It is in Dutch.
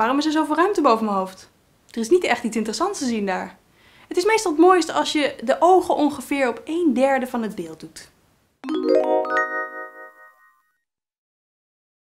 Waarom is er zoveel ruimte boven mijn hoofd? Er is niet echt iets interessants te zien daar. Het is meestal het mooiste als je de ogen ongeveer op 1/3 van het beeld doet.